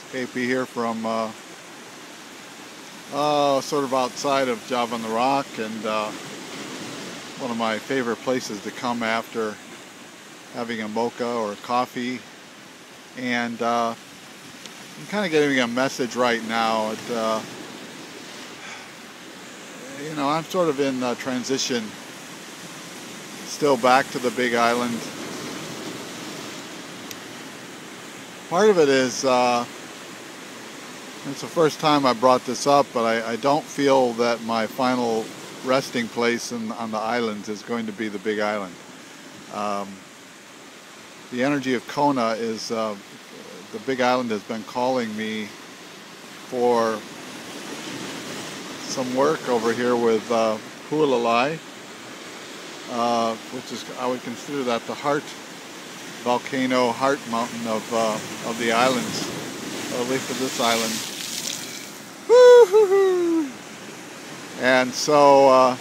KP here from sort of outside of Java on the Rock, and one of my favorite places to come after having a mocha or a coffee. And I'm kind of getting a message right now. I'm sort of in transition, still back to the Big Island. Part of it is, it's the first time I brought this up, but I don't feel that my final resting place on the islands is going to be the Big Island. The energy of Kona is, the Big Island has been calling me for some work over here with Hualalai, which is, I would consider that the heart volcano, heart mountain of the islands, or at least of this island. Woo-hoo-hoo. And so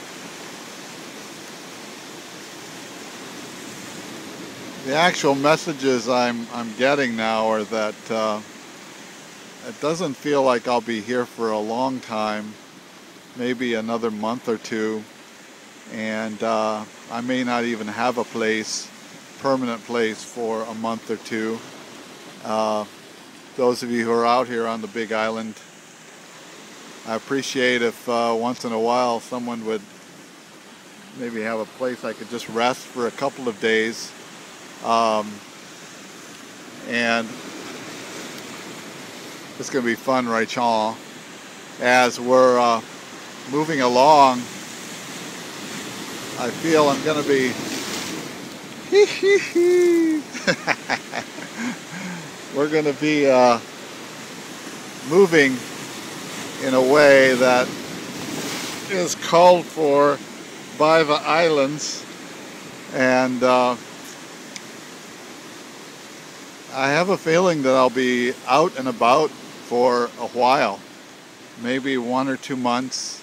the actual messages I'm getting now are that it doesn't feel like I'll be here for a long time, maybe another month or two, and I may not even have a permanent place for a month or two. Those of you who are out here on the Big Island, I appreciate if once in a while someone would maybe have a place I could just rest for a couple of days. And it's going to be fun, right, Sean? As we're moving along, I feel I'm going to be we're going to be moving in a way that is called for by the islands, and I have a feeling that I'll be out and about for a while, maybe 1 or 2 months,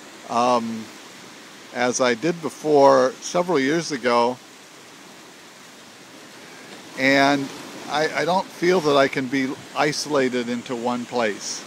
as I did before several years ago. And I don't feel that I can be isolated into one place.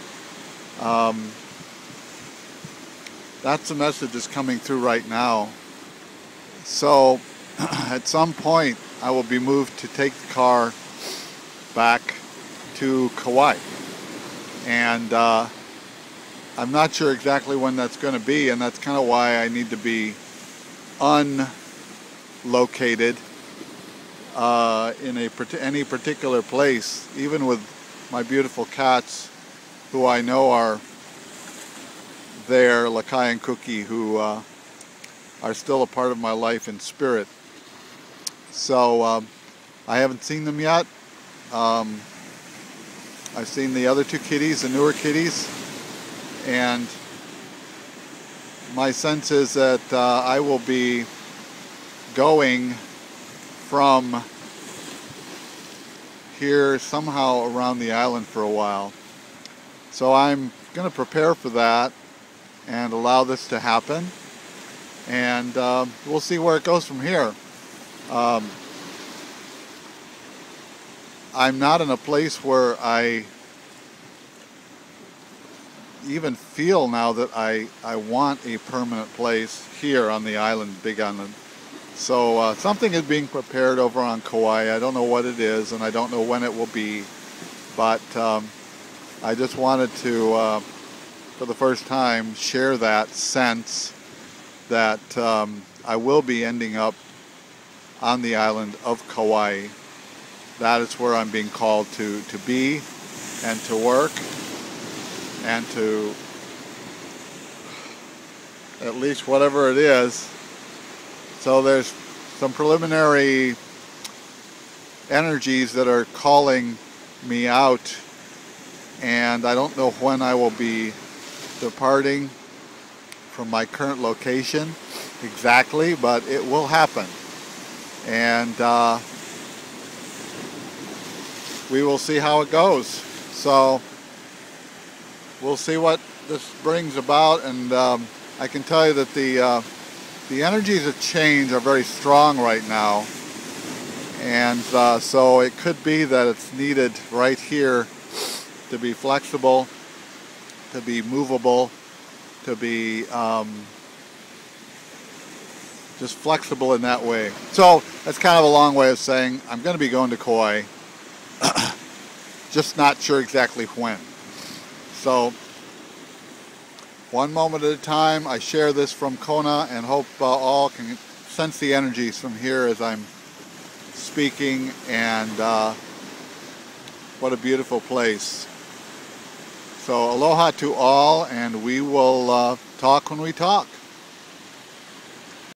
That's the message that's coming through right now. So at some point I will be moved to take the car back to Kauai. And I'm not sure exactly when that's going to be, and that's kind of why I need to be unlocated in any particular place, even with my beautiful cats, who I know are there, Lakai and Cookie, who are still a part of my life in spirit. So I haven't seen them yet. I've seen the other 2 kitties, the newer kitties, and my sense is that I will be going from here somehow around the island for a while. So I'm going to prepare for that and allow this to happen, and we'll see where it goes from here. I'm not in a place where I even feel now that I want a permanent place here on the island, Big Island. So something is being prepared over on Kauai. I don't know what it is, and I don't know when it will be, but I just wanted to, for the first time, share that sense that I will be ending up on the island of Kauai. That is where I'm being called to be and to work and to, at least whatever it is. So there's some preliminary energies that are calling me out, and I don't know when I will be departing from my current location exactly, but it will happen. And we will see how it goes. So we'll see what this brings about, and I can tell you that the energies of change are very strong right now, and so it could be that it's needed right here to be flexible, to be movable, to be just flexible in that way. So that's kind of a long way of saying I'm going to be going to Kauai, just not sure exactly when. So one moment at a time. I share this from Kona and hope all can sense the energies from here as I'm speaking, and what a beautiful place. So aloha to all, and we will talk when we talk.